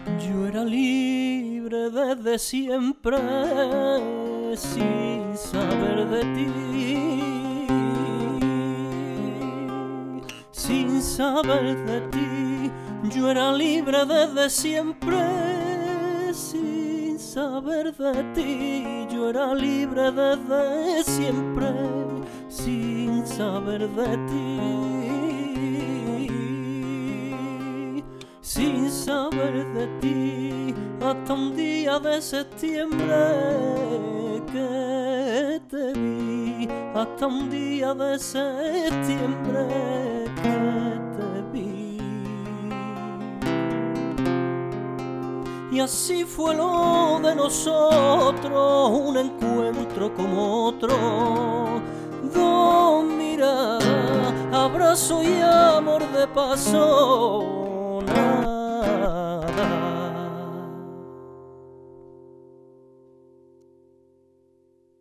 Yo era libre desde siempre, sin saber de ti, sin saber de ti. Yo era libre desde siempre, sin saber de ti. Yo era libre desde siempre, sin saber de ti, sin saber de ti, hasta un día de septiembre que te vi, hasta un día de septiembre que te vi. Y así fue lo de nosotros, un encuentro como otro, dos miradas, abrazo y amor de paso. Nada